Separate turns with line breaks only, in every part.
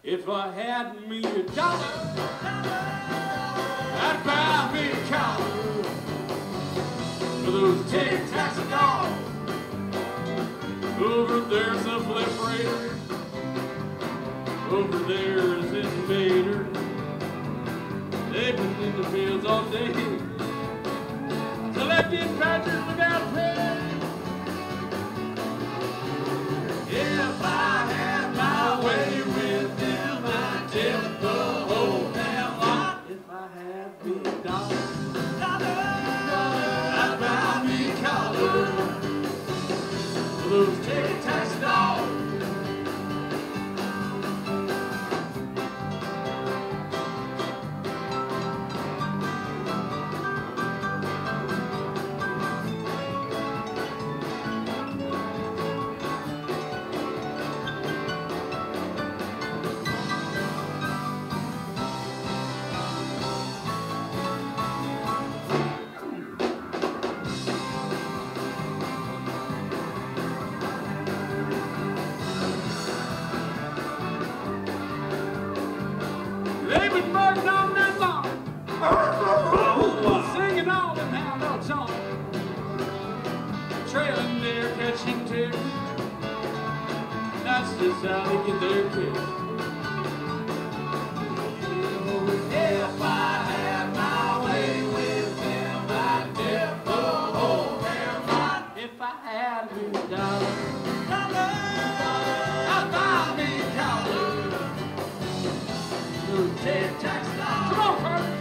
If I had me a dollar, I'd buy me a collar for those taxi dogs. Over there's a proliferator, over there's invaders. They've been in the fields all day, selecting patches without pay. If I had my way with them, I'd tip the whole damn lot. If I had me a dollar, I'd buy me a collar for those taxi dogs. They've been burning all night long, singing all them hound dog songs, trailing deer, catching ticks. That's just how they get their kicks. If I had my way with them, I'd dip the whole damn lot. If I had $1 dollar, I'd buy me a collar. Come on, Carter.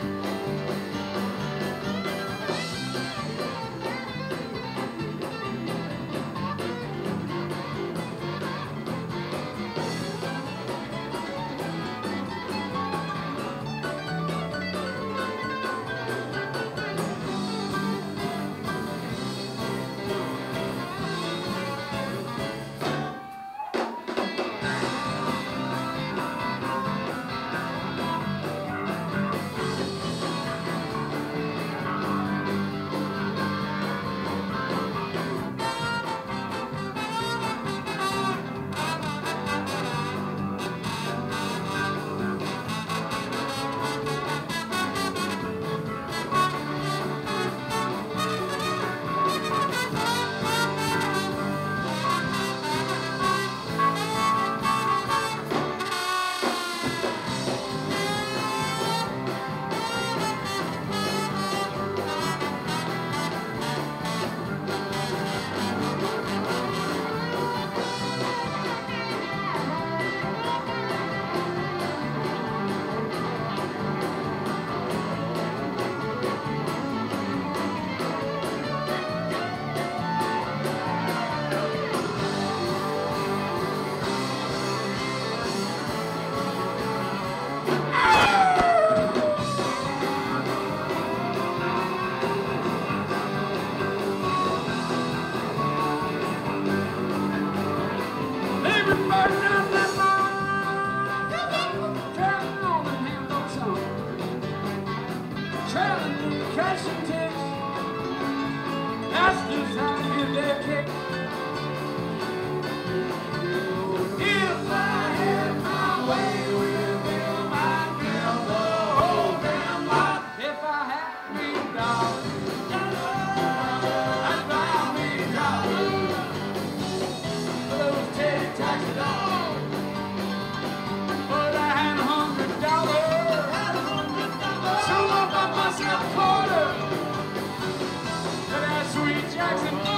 Catching ticks, that's just how you get their kick. If I had my way with them, I'd give the whole damn lot. If I had me $1 dollar, I'd buy me a collar for those taxi dogs. But I had $100, so I bought myself a quarter. Sweet Jackson.